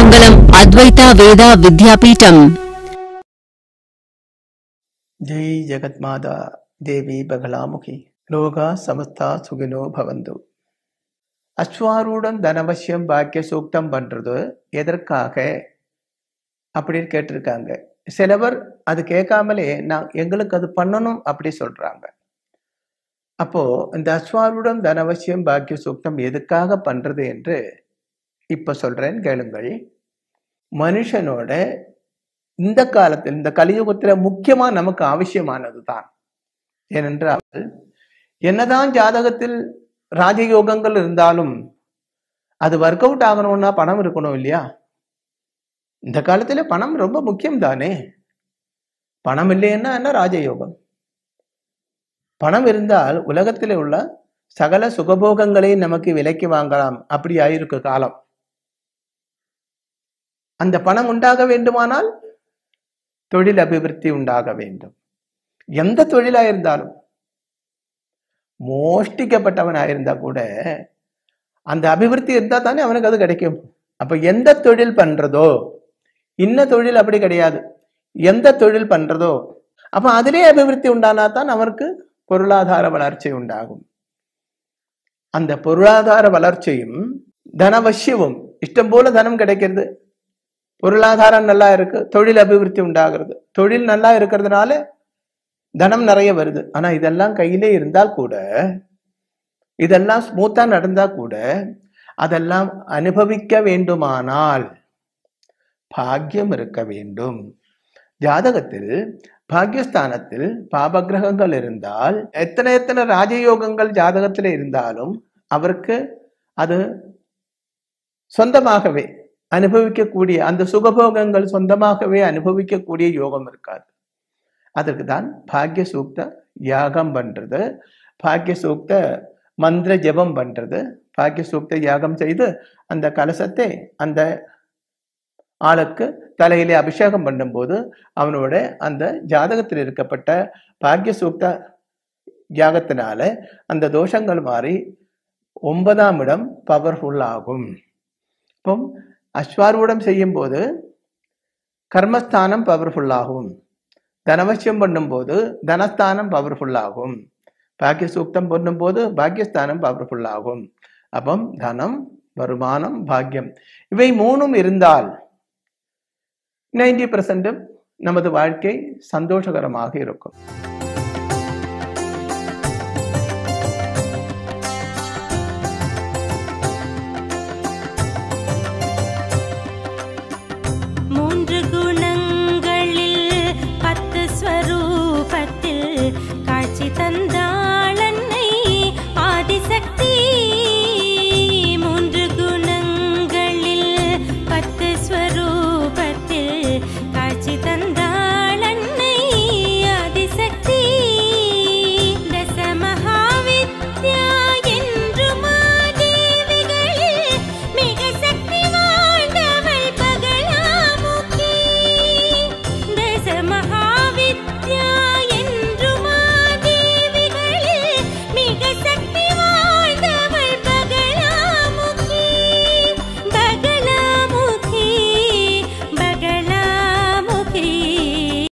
श्रीमंगलम अद्वैता वेदा विद्यापीठम। जय जगन्माता देवी बगलामुखी लोका समस्ता सुखिनो भवन्तु। அஸ்வாரூடம் தனவசியம் பாக்கிய சூக்தம் பண்றது எதற்காக அப்படின்னு கேட்டிருக்காங்க. சிலவர் அது கேட்காமலே நான் எங்களுக்கு அது பண்ணணும் அப்படி சொல்றாங்க. அப்போ இந்த அஸ்வாரூடம் தனவசியம் பாக்கிய சூக்தம் எதுக்காக பண்றது என்று இப்ப சொல்றேன், கேளுங்கள். மனுஷனோட இந்த காலத்தில் இந்த கலியுகத்துல முக்கியமா நமக்கு அவசியமானது தான். ஏனென்றால் என்னதான் ஜாதகத்தில் ராஜயோகங்கள் இருந்தாலும் அது ஒர்க் அவுட் ஆகணும்னா பணம் இருக்கணும் இல்லையா? இந்த காலத்துல பணம் ரொம்ப முக்கியம் தானே. பணம் இல்லைன்னா என்ன ராஜயோகம்? பணம் இருந்தால் உலகத்தில் உள்ள சகல சுகபோகங்களை நமக்கு விலைக்கு வாங்கலாம். அப்படி ஆயிருக்கு காலம். அந்த பணம் உண்டாக வேண்டுமானால் தொழில் அபிவிருத்தி உண்டாக வேண்டும். எந்த தொழிலா இருந்தாலும், மோஷ்டிக்கப்பட்டவனாயிருந்தா கூட அந்த அபிவிருத்தி இருந்தா தானே அவனுக்கு அது கிடைக்கும். அப்ப எந்த தொழில் பண்றதோ, இன்ன தொழில் அப்படி கிடையாது, எந்த தொழில் பண்றதோ அப்ப அதிலே அபிவிருத்தி உண்டானா தான் அவருக்கு பொருளாதார வளர்ச்சி உண்டாகும். அந்த பொருளாதார வளர்ச்சியும் தனவசியமும், இஷ்டம் போல தனம் கிடைக்கிறது, பொருளாதாரம் நல்லா இருக்கு, தொழில் அபிவிருத்தி உண்டாகிறது. தொழில் நல்லா இருக்கிறதுனால தனம் நிறைய வருது. ஆனா இதெல்லாம் கையிலே இருந்தால் கூட, இதெல்லாம் ஸ்மூத்தா நடந்தா கூட, அதெல்லாம் அனுபவிக்க வேண்டுமானால் பாக்கியம் இருக்க வேண்டும். ஜாதகத்தில் பாக்கியஸ்தானத்தில் பாபகிரகங்கள் இருந்தால், எத்தனை ராஜயோகங்கள் ஜாதகத்தில் இருந்தாலும் அவருக்கு அது சொந்தமாகவே அனுபவிக்கக்கூடிய, அந்த சுகபோகங்கள் சொந்தமாகவே அனுபவிக்கக்கூடிய யோகம் இருக்காது. அதற்கு தான் பாக்கிய சூக்த யாகம் பண்றது, பாக்கிய சூக்த மந்திர ஜபம் பண்றது. பாக்கிய சூக்த யாகம் செய்து அந்த கலசத்தை அந்த ஆளுக்கு தலையிலே அபிஷேகம் பண்ணும்போது அவனோட அந்த ஜாதகத்தில் இருக்கப்பட்ட பாக்கிய சூக்த யாகத்தினால அந்த தோஷங்கள் மாறி 9ஆம் இடம் பவர்ஃபுல் ஆகும். இப்போ அஸ்வாரூடம் செய்யும் போது கர்மஸ்தானம் பவர்ஃபுல் ஆகும். தனவசியம் பண்ணும்போது தனஸ்தானம் பவர்ஃபுல் ஆகும். பாக்கிய சூக்தம் பண்ணும்போது பாக்கியஸ்தானம் பவர்ஃபுல் ஆகும். அப்போ தனம், வருமானம், பாக்கியம் இவை மூணும் இருந்தால் 90% நமது வாழ்க்கை சந்தோஷகரமாக இருக்கும்.